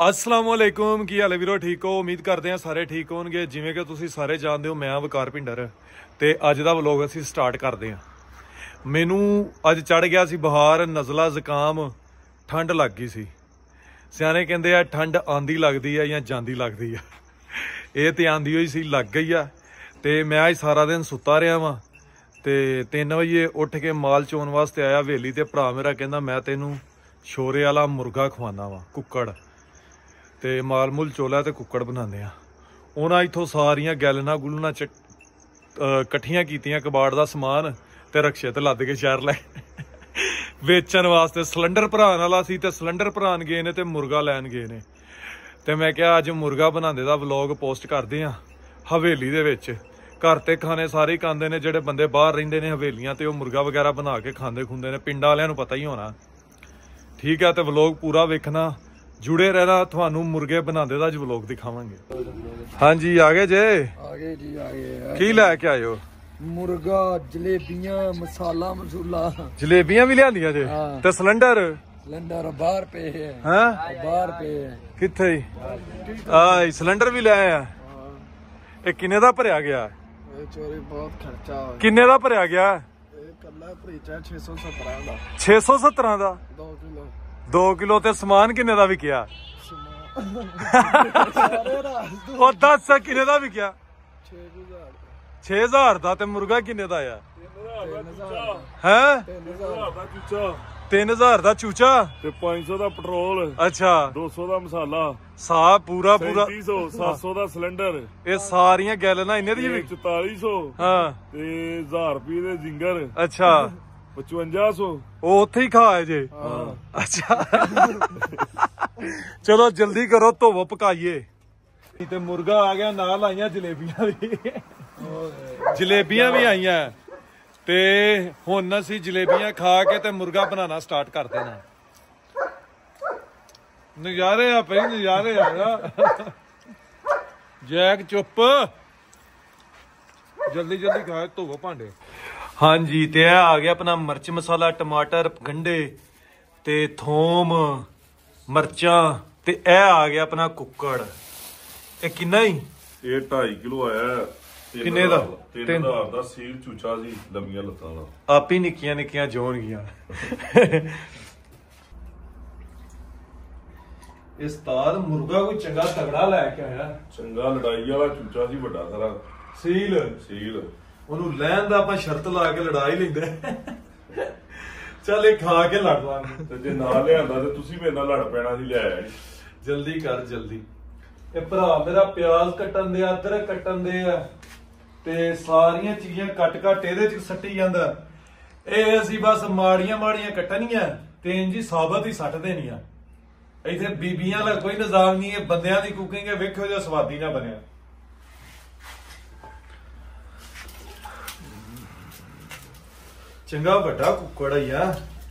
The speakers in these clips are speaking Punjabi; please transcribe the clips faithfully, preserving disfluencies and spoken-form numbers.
अस्सलाम वालेकुम की हाल है वीरो ठीक हो। उम्मीद करते हैं सारे ठीक होंगे। जिवें कि तुसीं सारे जानते हो मैं वकार भिंडर ते अज दा व्लॉग असीं स्टार्ट करते हैं। मैनू अज चढ़ गया सी बुखार, नज़ला ज़ुकाम, ठंड लग गई सी। सियाने कहंदे आ ठंड आंदी लगदी है या जांदी लगदी है। ये तो आंदी हुई सी लग गई है। तो मैं अज सारा दिन सुता रहा वां ते तीन बजे उठ के माल चोन वास्ते आया हवेली। ते भरा मेरा कहंदा मैं तेनू छोरे वाला मुर्गा खवाना वा, कुक्कड़ ते माल मुल चोला ते कुक्कड़ बनाने। उन्हें इत्थों सारियां गैलना गुलना च कट्ठियां कीतियां कबाड़ दा समान ते रक्शे ते लद के शहर लै बेचन वास्ते। सिलेंडर भरान वाला सी ते सिलेंडर भरान गए ने ते मुर्गा लैन गए ने। ते मैं क्या अज मुर्गा बनाने दा व्लॉग पोस्ट करदे आ। हवेली दे विच घर ते खाने सारे ही खांदे ने, जेड़े बंदे बाहर रहिंदे ने हवेलियां ते ओह मुर्गा वगैरह बना के खांदे खुंदे ने। पिंडां वालियां नूं पता ही होना, ठीक है। तो व्लॉग पूरा वेखना, जुड़े रहना, थानू मुर्गे बनाते दा व्लॉग दिखावांगे। हाँ जी आ गए जे, आ गए जी आ गए। की लैके आए हो? मुर्गा, जलेबियां, मसाला मसूला। जलेबियां भी लियांदियां जे ते सिलेंडर सिलेंडर बाहर पे है। हैं बाहर पे है किथे? आ सिलेंडर भी ले आया। ये किन्ने दा भरया गया? चोरी बहुत खर्चा हो। किन्ने दा भरया गया? कल्ला भरीचा छे सौ सत्रह दा। छे सौ सत्रह दा दो किलो। दो किलो ते समान किन्ने दा विकिया? और दस किन्ने दा विकिया? छे हजार दा। ते मुर्गा किन्ने दा आया? है तीन हजार दा चूचा ते पांच सौ दा पेट्रोल। अच्छा दो सौ दा मसाला, सा पूरा पूरा सत्त सौ दा सिलेंडर। ये सारियां गैलना इन्ने दी चौताली सौ। हाँ ते हजार रुपये दे जिंगर। अच्छा पचवंजा सौ वो उत्थे ही खा है जे। अच्छा चलो जल्दी करो, धोवो पकाइए। ते मुर्गा आ गया, नाल आईयां जलेबियां भी। जलेबियां भी आईयां ते हुण असीं जलेबियां खा के ते मुर्गा बनाना स्टार्ट कर देना। नजारे आ भाई, नजारे आ। जैक चुप, जल्दी जल्दी खा, धोवो भांडे। हाँ जी ते आ गया अपना मिर्च मसाला, टमाटर, गंढे ते थोम, मर्चां ते ए आ गया अपना कुक्कड़। ये किन्ना ही? ये ढाई किलो आया। किन्ने दा? तीन हजार दा सील चूचा सी, लंबियां लत्तां दा। आप ही निक्कियां निक्कियां जोनगियां। इस तार मुर्गा कोई चंगा तगड़ा लैके आया। चंगा लड़ाई वाला चूचा सी, बड़ा सारा सील सील। ਉਹਨੂੰ ਲੈਣ ਦਾ ਆਪਾਂ ਸ਼ਰਤ ਲਾ ਕੇ ਲੜਾ ਹੀ ਲੈਂਦੇ। ਚੱਲ ਇਹ ਖਾ ਕੇ ਲੜ ਲਾਂਗੇ। ਤੇ ਜੇ ਨਾ ਲਿਆਂਦਾ ਤੇ ਤੁਸੀਂ ਮੇਰੇ ਨਾਲ ਲੜ ਪੈਣਾ ਸੀ। ਲਿਆਇਆ ਜਲਦੀ ਕਰ ਜਲਦੀ। ਇਹ ਭਰਾ ਮੇਰਾ ਪਿਆਜ਼ ਕੱਟਣ ਦੇ, ਅਦਰਕ ਕੱਟਣ ਦੇ ਆ ਤੇ ਸਾਰੀਆਂ ਚੀਜ਼ਾਂ ਕੱਟ ਕੱਟ ਇਹਦੇ ਚ ਸੱਟੀ ਜਾਂਦਾ। ਇਹ ਅਸੀਂ ਬਸ ਮਾੜੀਆਂ ਮਾੜੀਆਂ ਕੱਟਣੀਆਂ ਤੇ ਇੰਜ ਹੀ ਸਾਬਤ ਹੀ ਸੱਟ ਦੇਣੀਆਂ। ਇੱਥੇ ਬੀਬੀਆਂ ਦਾ ਕੋਈ ਨਿਜ਼ਾਮ ਨਹੀਂ, ਇਹ ਬੰਦਿਆਂ ਦੀ ਕੁਕਿੰਗ ਹੈ। ਵੇਖੋ ਜੋ ਸਵਾਦੀ ਨਾ ਬਣਿਆ। ਚੰਗਾ ਵੱਡਾ ਕੁੱਕੜ ਆ।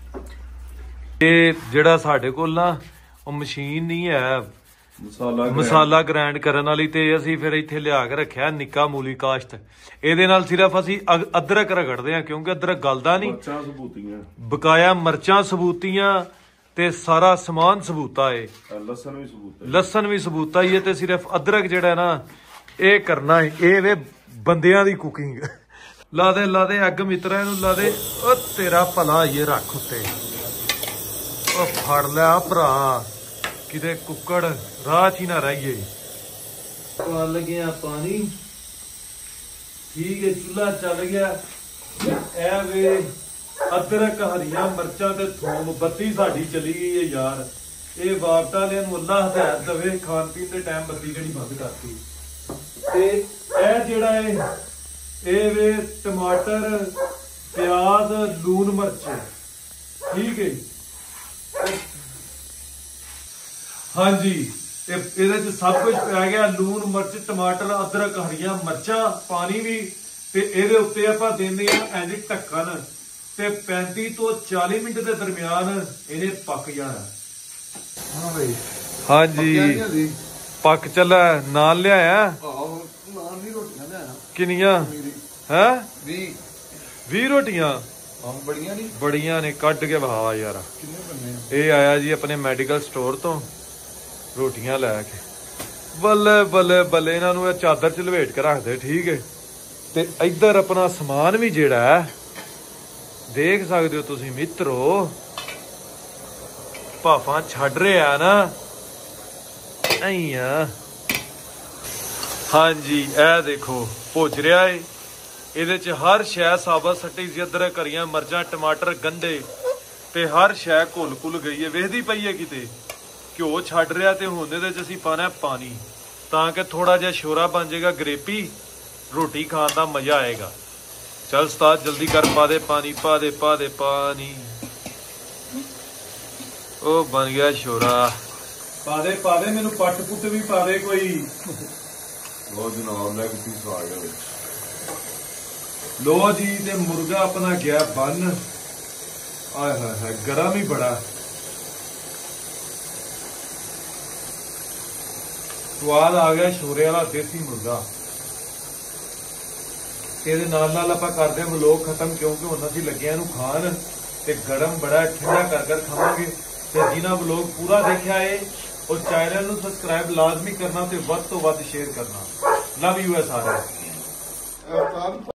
ਇਹ ਜਿਹੜਾ ਸਾਡੇ ਕੋਲ ਨਾ ਉਹ ਮਸ਼ੀਨ ਨਹੀਂ ਹੈ ਮਸਾਲਾ ਮਸਾਲਾ ਗ੍ਰਾਈਂਡ ਕਰਨ ਵਾਲੀ, ਤੇ ਅਸੀਂ ਫਿਰ ਇੱਥੇ ਲਿਆ ਕੇ ਰੱਖਿਆ ਨਿੱਕਾ ਮੂਲੀ ਕਾਸ਼ਤ। ਇਹਦੇ ਨਾਲ ਸਿਰਫ ਅਸੀਂ ਅਦਰਕ ਰਗੜਦੇ ਆ, ਕਿਉਂਕਿ ਅਦਰਕ ਗਲਦਾ ਨਹੀਂ। ਮਰਚਾਂ ਸਬੂਤੀਆਂ, ਬਕਾਇਆ ਮਰਚਾਂ ਸਬੂਤੀਆਂ ਤੇ ਸਾਰਾ ਸਮਾਨ ਸਬੂਤਾ ਏ। ਲਸਣ ਵੀ ਸਬੂਤਾ, ਲਸਣ ਵੀ ਸਬੂਤਾ ਹੀ ਹੈ। ਤੇ ਸਿਰਫ ਅਦਰਕ ਜਿਹੜਾ ਨਾ ਇਹ ਕਰਨਾ ਹੈ। ਇਹ ਵੇ ਬੰਦਿਆਂ ਦੀ ਕੁਕਿੰਗ। ਲਾ ਦੇ ਲਾ ਦੇ ਅੱਗ ਮਿੱਤਰਾ, ਇਹਨੂੰ ਲਾ ਦੇ। ਉਹ ਤੇਰਾ ਭਲਾ ਇਹ ਰੱਖ ਉੱਤੇ। ਉਹ ਫੜ ਲਿਆ ਭਰਾ, ਕਿਤੇ ਕੁੱਕੜ ਰਾਹ ਚ ਹੀ ਨਾ ਰਹੀਏ। ਪਾ ਲੱਗਿਆ ਪਾਣੀ, ਠੀਕ ਹੈ। ਚੁੱਲ੍ਹਾ ਚੱਲ ਗਿਆ। ਇਹ ਵੇ ਅਦਰਕ, ਹਰੀਆਂ ਮਿਰਚਾਂ ਤੇ ਥੋਮ। ਬੱਤੀ ਸਾਡੀ ਚਲੀ ਗਈ ਹੈ ਯਾਰ। ਇਹ ਵਾਪਤਾ ਵਾਲਿਆਂ ਨੂੰ ਅੱਲਾ ਹਦਾਇਤ ਦੇਵੇ, ਖਾਣ ਪੀਣ ਦੇ ਟਾਈਮ ਬੱਤੀ ਜਿਹੜੀ ਬੰਦ ਕਰਤੀ। ਤੇ ਇਹ ਜਿਹੜਾ ਹੈ ਇਹ ਵੇ ਟਮਾਟਰ, ਪਿਆਜ਼, ਲੂਣ, ਮਿਰਚ, ਠੀਕ ਹੈ। हाँ जी ਇਹਦੇ ਚ ਸਭ ਕੁਝ ਪੈ ਗਿਆ। ਲੂਣ, ਮਿਰਚ, ਟਮਾਟਰ, ਅਦਰਕ, ਹਰੀਆਂ ਮਿਰਚਾਂ, ਪਾਣੀ ਵੀ। ਤੇ ਇਹਦੇ ਉੱਤੇ ਆਪਾਂ ਦਿੰਦੇ ਆ ਇੰਜ ਢੱਕਣ ਤੇ ਪੈਂਤੀ ਤੋਂ ਚਾਲੀ ਮਿੰਟ ਦੇ ਦਰਮਿਆਨ ਇਹਨੇ ਪੱਕ ਜਾਣਾ। ਹਾਂ ਬਈ ਹਾਂ ਜੀ ਪੱਕ ਚੱਲਾ। ਨਾਲ ਲਿਆਇਆ ਨਾਲ ਵੀ ਰੋਟੀਆਂ ਲਿਆਇਆ। ਕਿੰਨੀਆਂ ਹੈ? ਵੀਹ ਵੀਹ ਰੋਟੀਆਂ। ਬੜੀਆਂ ਨਹੀਂ ਬੜੀਆਂ ਨੇ ਕੱਢ ਕੇ ਵਹਾ ਯਾਰ। ਕਿੰਨੇ ਬੰਨੇ? ਇਹ ਆਇਆ ਜੀ ਆਪਣੇ ਮੈਡੀਕਲ ਸਟੋਰ ਤੋਂ ਰੋਟੀਆਂ ਲੈ ਕੇ ਬੱਲੇ ਬੱਲੇ ਬੱਲੇ ਇਹਨਾਂ ਨੂੰ ਇਹ ਚਾਦਰ ਚ ਲਵੇਟ ਕੇ ਰੱਖਦੇ ਠੀਕ ਹੈ। ਤੇ ਇੱਧਰ ਆਪਣਾ ਸਮਾਨ ਵੀ ਜਿਹੜਾ ਹੈ ਦੇਖ ਸਕਦੇ ਹੋ ਤੁਸੀਂ ਮਿੱਤਰੋ, ਭਾਫਾਂ ਛੱਡ ਰਿਹਾ ਨਾ ਐਂ ਆ। ਹਾਂਜੀ ਇਹ ਦੇਖੋ ਭੁੱਜ ਰਿਹਾ ਏ, ਇਹਦੇ ਚ ਹਰ ਸ਼ੈ ਸਾਬਤ ਸੱਟੀ ਸੀ, ਅਦਰਕ ਹਰੀਆਂ ਮਿਰਚਾਂ ਟਮਾਟਰ ਗੰਢੇ ਤੇ ਹਰ ਸ਼ੈ ਘੁਲ ਘੁਲ ਗਈ ਏ, ਵੇਖਦੀ ਪਈ ਏ ਕਿਤੇ ਘਿਓ ਛੱਡ ਰਿਹਾ। ਤੇ ਹੁਣ ਇਹਦੇ ਚ ਅਸੀਂ ਪਾਣਾ ਪਾਣੀ ਤਾਂ ਕਿ ਥੋੜਾ ਜਿਹਾ ਸ਼ੋਰਾ ਬਣ ਜਾਏਗਾ, ਗ੍ਰੇਪੀ ਰੋਟੀ ਖਾਣ ਦਾ ਮਜ਼ਾ ਆਏਗਾ। ਚੱਲ ਉਸਤਾਦ ਜਲਦੀ ਕਰ, ਪਾ ਦੇ ਪਾਣੀ, ਪਾ ਦੇ ਪਾ ਦੇ ਪਾਣੀ। ਉਹ ਬਣ ਗਿਆ ਸ਼ੋਰਾ, ਪਾ ਦੇ ਪਾ ਦੇ, ਮੈਨੂੰ ਪੱਟ ਪੁੱਟ ਵੀ ਪਾ ਦੇ ਕੋਈ। ਬਹੁਤ ਜਨਾਬ ਲੈ ਕੇ ਪੀਸ ਆ ਗਿਆ ਵਿੱਚ। ਲੋ ਜੀ ਤੇ ਮੁਰਗਾ ਆਪਣਾ ਗਿਆ ਬਨ, ਆਏ ਹਾਏ ਹਾਏ ਗਰਮ ਹੀ ਬੜਾ ਸਵਾਦ ਆ ਗਿਆ, ਸ਼ੋਰੇ ਵਾਲਾ ਦੇਸੀ ਮੁਰਗਾ। ਇਹਦੇ ਨਾਲ ਨਾਲ ਆਪਾਂ ਕਰਦੇ ਹਾਂ ਵਲੋਗ ਖਤਮ, ਕਿਉਂਕਿ ਹੁਣ ਅਸੀਂ ਲੱਗਿਆ ਇਹਨੂੰ ਖਾਣ ਤੇ ਗਰਮ ਬੜਾ ਠੰਡਾ ਕਰ ਕਰ ਖਾਵਾਂਗੇ। ਤੇ ਜਿਨ੍ਹਾਂ ਵਲੋਗ ਪੂਰਾ ਦੇਖਿਆ ਹੈ ਉਹ ਚੈਨਲ ਨੂੰ ਸਬਸਕ੍ਰਾਈਬ ਲਾਜ਼ਮੀ ਕਰਨਾ ਤੇ ਵੱਧ ਤੋਂ ਵੱਧ ਸ਼ੇਅਰ ਕਰਨਾ। ਲਵ ਯੂ ਹੈ ਸਾਰੇ।